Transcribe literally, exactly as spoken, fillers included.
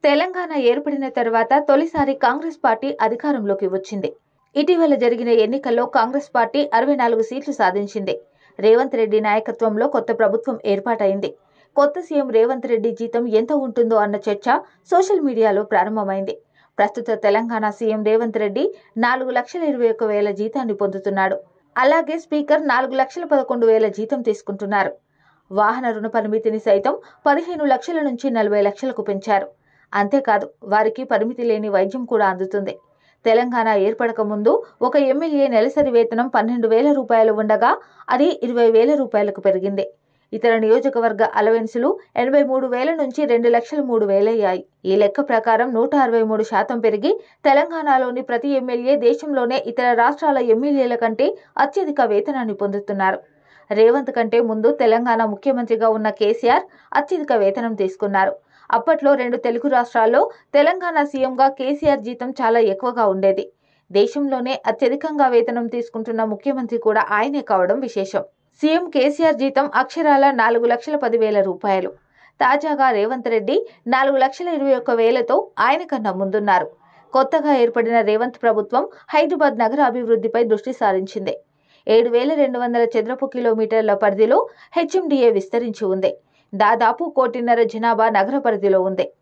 తెలంగాణ ఏర్పడిన తర్వాత తొలిసారి కాంగ్రెస్ పార్టీ అధికారంలోకి వచ్చింది. ఇటీవల జరిగిన ఎన్నికల్లో కాంగ్రెస్ పార్టీ అరవై నాలుగు సీట్లు సాధించింది. రేవంత్ రెడ్డి నాయకత్వంలో కొత్త ప్రభుత్వం ఏర్పాటైంది. కొత్త సీఎం రేవంత్ రెడ్డి జీతం ఎంత ఉంటుందో అన్న చర్చ సోషల్ మీడియాలో ప్రారంభమైంది. ప్రస్తుత తెలంగాణ సీఎం రేవంత్ రెడ్డి నాలుగు లక్షల ఇరవై ఒక్క వేల జీతాన్ని పొందుతున్నాడు. అలాగే స్పీకర్ నాలుగు లక్షల పదకొండు వేల జీతం తీసుకుంటున్నారు. వాహన రుణ పరిమితిని సైతం పదిహేను లక్షల నుంచి నలభై లక్షలకు పెంచారు. అంతేకాదు వారికి పరిమితి లేని వైద్యం కూడా అందుతుంది. తెలంగాణ ఏర్పడక ముందు ఒక ఎమ్మెల్యే నెలసరి వేతనం పన్నెండు వేల రూపాయలు ఉండగా అది ఇరవై వేల రూపాయలకు పెరిగింది. ఇతర నియోజకవర్గ అలవెన్సులు ఎనభై మూడు వేల నుంచి రెండు లక్షల మూడు వేలయ్యాయి. ఈ లెక్క ప్రకారం నూట అరవై మూడు శాతం పెరిగి తెలంగాణలోని ప్రతి ఎమ్మెల్యే దేశంలోనే ఇతర రాష్ట్రాల ఎమ్మెల్యేల కంటే అత్యధిక వేతనాన్ని పొందుతున్నారు. రేవంత్ కంటే ముందు తెలంగాణ ముఖ్యమంత్రిగా ఉన్న కేసీఆర్ అత్యధిక వేతనం తీసుకున్నారు. అప్పట్లో రెండు తెలుగు రాష్ట్రాల్లో తెలంగాణ సీఎంగా కేసీఆర్ జీతం చాలా ఎక్కువగా ఉండేది. దేశంలోనే అత్యధికంగా వేతనం తీసుకుంటున్న ముఖ్యమంత్రి కూడా ఆయనే కావడం విశేషం. సీఎం కేసీఆర్ జీతం అక్షరాల నాలుగు లక్షల పదివేల రూపాయలు. తాజాగా రేవంత్ రెడ్డి నాలుగు లక్షల ఇరవై ఒక్క వేలతో ఆయన కన్నా ముందున్నారు. కొత్తగా ఏర్పడిన రేవంత్ ప్రభుత్వం హైదరాబాద్ నగర అభివృద్ధిపై దృష్టి సారించింది. ఏడు వేల రెండు వందల చదరపు కిలోమీటర్ల పరిధిలో హెచ్ఎండిఏ విస్తరించి ఉంది. దాదాపు కోటిన్నర జనాభా నగర పరిధిలో ఉంది.